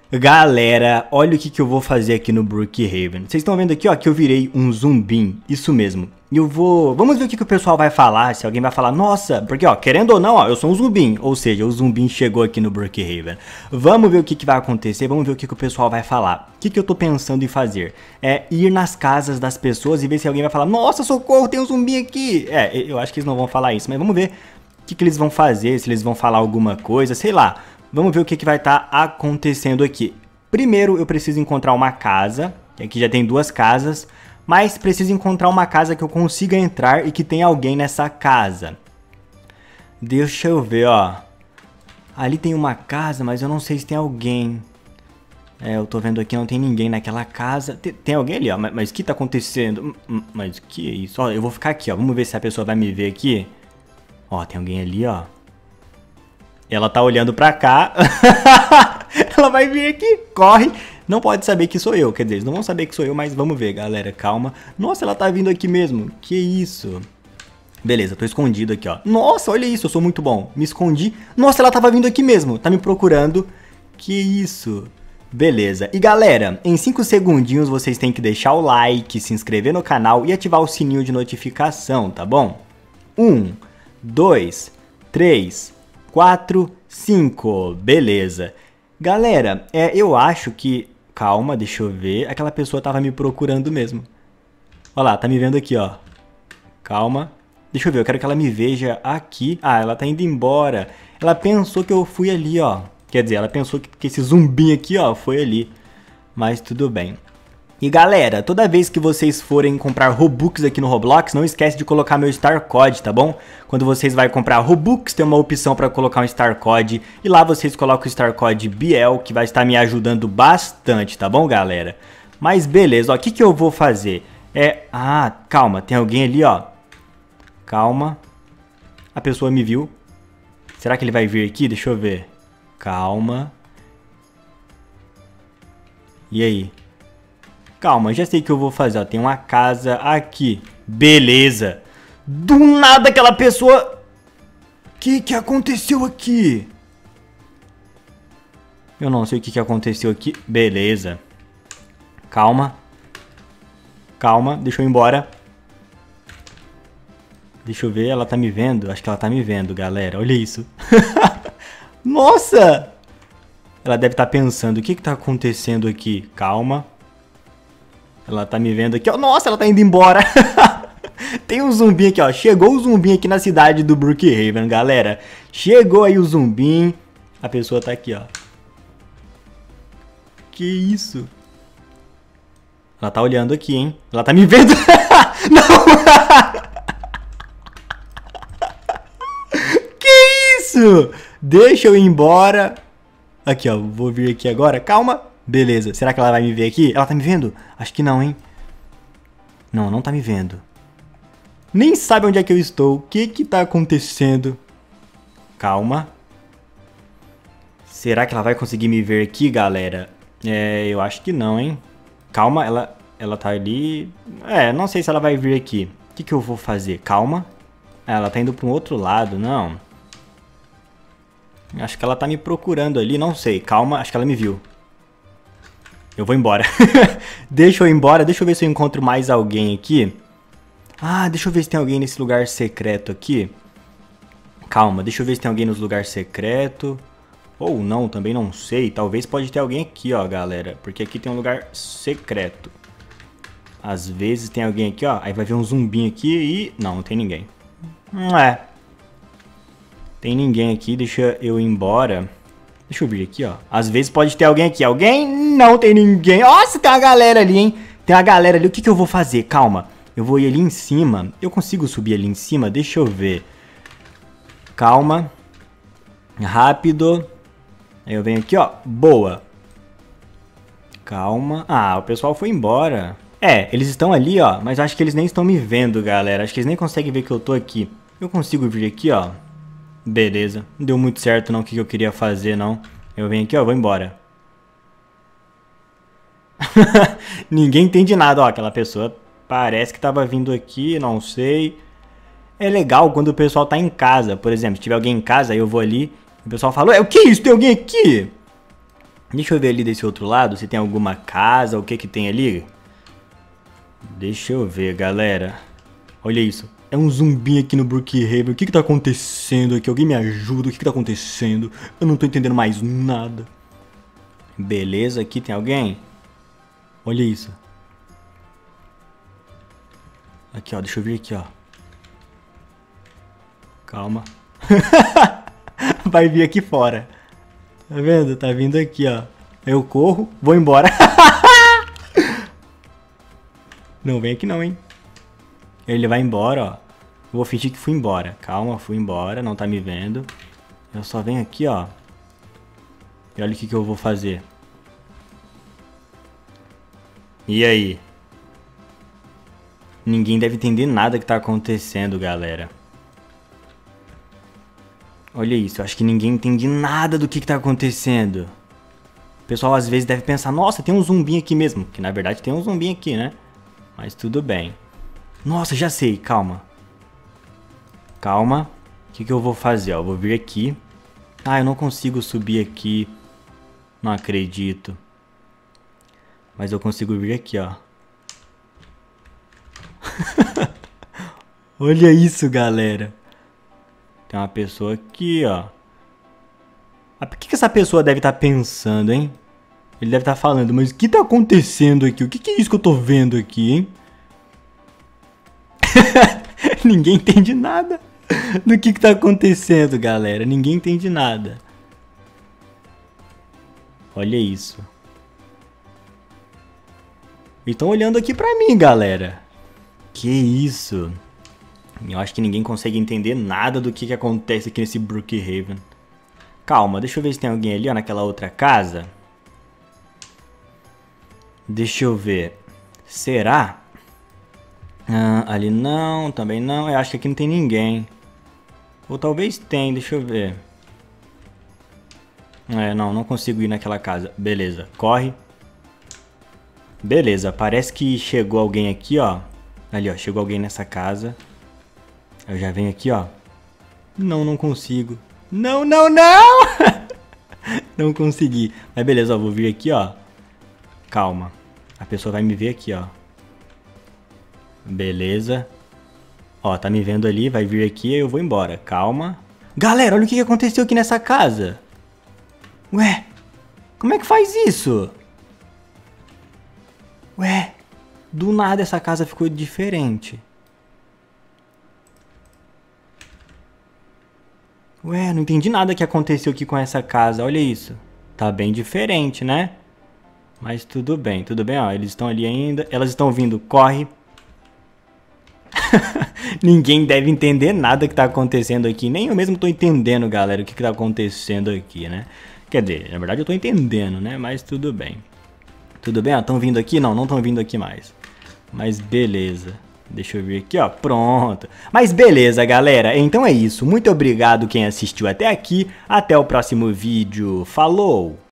Galera, olha o que eu vou fazer aqui no Brookhaven. Vocês estão vendo aqui, ó, que eu virei um zumbim. Isso mesmo. E eu vou... Vamos ver o que o pessoal vai falar. Se alguém vai falar, nossa... Porque, ó, querendo ou não, ó, eu sou um zumbim. Ou seja, o zumbim chegou aqui no Brookhaven. Vamos ver o que vai acontecer. Vamos ver o que o pessoal vai falar. O que eu tô pensando em fazer? É ir nas casas das pessoas e ver se alguém vai falar, nossa, socorro, tem um zumbi aqui. Eu acho que eles não vão falar isso. Mas vamos ver o que eles vão fazer. Se eles vão falar alguma coisa, sei lá. Vamos ver o que vai estar acontecendo aqui. Primeiro eu preciso encontrar uma casa, que aqui já tem duas casas, mas preciso encontrar uma casa que eu consiga entrar e que tenha alguém nessa casa. Deixa eu ver, ó. Ali tem uma casa, mas eu não sei se tem alguém. Eu tô vendo aqui, não tem ninguém naquela casa. Tem alguém ali, ó, mas o que tá acontecendo? Mas que é isso? Ó, eu vou ficar aqui, ó, vamos ver se a pessoa vai me ver aqui. Ó, tem alguém ali, ó. Ela tá olhando pra cá. Ela vai vir aqui, corre. Não pode saber que sou eu, quer dizer, eles não vão saber que sou eu, mas vamos ver, galera, calma. Nossa, ela tá vindo aqui mesmo, que isso. Beleza, tô escondido aqui, ó. Nossa, olha isso, eu sou muito bom. Me escondi. Nossa, ela tava vindo aqui mesmo, tá me procurando. Que isso. Beleza, e galera, em 5 segundinhos vocês têm que deixar o like, se inscrever no canal e ativar o sininho de notificação, tá bom? 1, 2, 3... 4, 5, beleza. Galera, eu acho que... Calma, deixa eu ver. Aquela pessoa tava me procurando mesmo. Olha lá, tá me vendo aqui, ó. Calma. Deixa eu ver, eu quero que ela me veja aqui. Ah, ela tá indo embora. Ela pensou que eu fui ali, ó. Quer dizer, ela pensou que esse zumbinho aqui, ó, foi ali. Mas tudo bem. E galera, toda vez que vocês forem comprar Robux aqui no Roblox, não esquece de colocar meu Star Code, tá bom? Quando vocês vão comprar Robux, tem uma opção para colocar um Star Code. E lá vocês colocam o Star Code Biel, que vai estar me ajudando bastante, tá bom, galera? Mas beleza, ó, o que eu vou fazer? Ah, calma, tem alguém ali, ó. Calma. A pessoa me viu. Será que ele vai vir aqui? Deixa eu ver. Calma. E aí? Calma, já sei o que eu vou fazer, ó. Tem uma casa aqui. Beleza. Do nada aquela pessoa... Que aconteceu aqui? Eu não sei o que aconteceu aqui. Beleza. Calma. Calma, deixa eu ir embora. Deixa eu ver, ela tá me vendo? Acho que ela tá me vendo, galera. Olha isso. Nossa! Ela deve estar pensando, o que tá acontecendo aqui? Calma. Ela tá me vendo aqui, ó. Nossa, ela tá indo embora. Tem um zumbi aqui, ó. Chegou o zumbi aqui na cidade do Brookhaven, galera. Chegou aí o zumbi. A pessoa tá aqui, ó. Que isso? Ela tá olhando aqui, hein? Ela tá me vendo. Não! Que isso? Deixa eu ir embora. Aqui, ó. Vou vir aqui agora. Calma. Beleza, será que ela vai me ver aqui? Ela tá me vendo? Acho que não, hein? Não, não tá me vendo. Nem sabe onde é que eu estou. O que tá acontecendo? Calma. Será que ela vai conseguir me ver aqui, galera? Eu acho que não, hein? Calma, ela tá ali... não sei se ela vai vir aqui. O que eu vou fazer? Calma. Ela tá indo para um outro lado, não. Acho que ela tá me procurando ali, não sei. Calma, acho que ela me viu. Eu vou embora. Deixa eu ir embora. Deixa eu ver se eu encontro mais alguém aqui. Ah, deixa eu ver se tem alguém nesse lugar secreto aqui. Calma, deixa eu ver se tem alguém nos lugares secretos. Ou não, também não sei. Talvez pode ter alguém aqui, ó, galera. Porque aqui tem um lugar secreto. Às vezes tem alguém aqui, ó. Aí vai ver um zumbinho aqui e... Não tem ninguém. Tem ninguém aqui. Deixa eu ir embora. Deixa eu vir aqui, ó. Às vezes pode ter alguém aqui. Alguém? Não tem ninguém. Nossa, tem uma galera ali, hein? Tem uma galera ali. O que eu vou fazer? Calma. Eu vou ir ali em cima. Eu consigo subir ali em cima? Deixa eu ver. Calma. Rápido. Aí eu venho aqui, ó. Boa. Calma. Ah, o pessoal foi embora. Eles estão ali, ó. Mas acho que eles nem estão me vendo, galera. Acho que eles nem conseguem ver que eu tô aqui. Eu consigo vir aqui, ó. Beleza, não deu muito certo não o que eu queria fazer não. Eu venho aqui, ó, vou embora. Ninguém entende nada, ó, aquela pessoa parece que tava vindo aqui, não sei. É legal quando o pessoal tá em casa, por exemplo, se tiver alguém em casa, aí eu vou ali, o pessoal fala, o que é isso, tem alguém aqui? Deixa eu ver ali desse outro lado se tem alguma casa, o que que tem ali. Deixa eu ver, galera. Olha isso. É um zumbi aqui no Brookhaven. O que que tá acontecendo aqui? Alguém me ajuda? O que que tá acontecendo? Eu não tô entendendo mais nada. Beleza, aqui tem alguém? Olha isso. Aqui, ó. Deixa eu vir aqui, ó. Calma. Vai vir aqui fora. Tá vendo? Tá vindo aqui, ó. Eu corro, vou embora. Não vem aqui não, hein. Ele vai embora, ó. Vou fingir que fui embora. Calma, fui embora, não tá me vendo. Eu só venho aqui, ó. E olha o que eu vou fazer. E aí? Ninguém deve entender nada que tá acontecendo, galera. Olha isso, eu acho que ninguém entende nada do que tá acontecendo. O pessoal às vezes deve pensar, nossa, tem um zumbi aqui mesmo. Que na verdade tem um zumbi aqui, né? Mas tudo bem. Nossa, já sei, calma. Calma. O que eu vou fazer? Ó, eu vou vir aqui. Ah, eu não consigo subir aqui. Não acredito. Mas eu consigo vir aqui, ó. Olha isso, galera. Tem uma pessoa aqui, ó. Mas por que essa pessoa deve estar pensando, hein? Ele deve estar falando, mas o que tá acontecendo aqui? O que é isso que eu tô vendo aqui, hein? Ninguém entende nada do que tá acontecendo, galera. Ninguém entende nada. Olha isso. E estão olhando aqui pra mim, galera. Que isso? Eu acho que ninguém consegue entender nada do que acontece aqui nesse Brookhaven. Calma, deixa eu ver se tem alguém ali, ó, naquela outra casa. Deixa eu ver. Será? Ah, ali não, também não. Eu acho que aqui não tem ninguém. Ou talvez tem, deixa eu ver. Não consigo ir naquela casa. Beleza, corre. Beleza, parece que chegou alguém aqui, ó. Ali, ó, chegou alguém nessa casa. Eu já venho aqui, ó. Não consigo. Não! Não consegui. Mas beleza, ó, vou vir aqui, ó. Calma. A pessoa vai me ver aqui, ó. Beleza. Ó, tá me vendo ali, vai vir aqui e eu vou embora. Calma. Galera, olha o que aconteceu aqui nessa casa. Ué, como é que faz isso? Ué, do nada essa casa ficou diferente. Ué, não entendi nada que aconteceu aqui com essa casa, olha isso. Tá bem diferente, né? Mas tudo bem, ó, eles estão ali ainda, elas estão vindo, corre. Ninguém deve entender nada que tá acontecendo aqui, nem eu mesmo tô entendendo, galera, o que tá acontecendo aqui, né? Quer dizer, na verdade eu tô entendendo, né? Mas tudo bem. Tudo bem? Ó, estão vindo aqui? Não estão vindo aqui mais. Mas beleza. Deixa eu vir aqui, ó. Pronto. Mas beleza, galera. Então é isso. Muito obrigado quem assistiu até aqui. Até o próximo vídeo. Falou!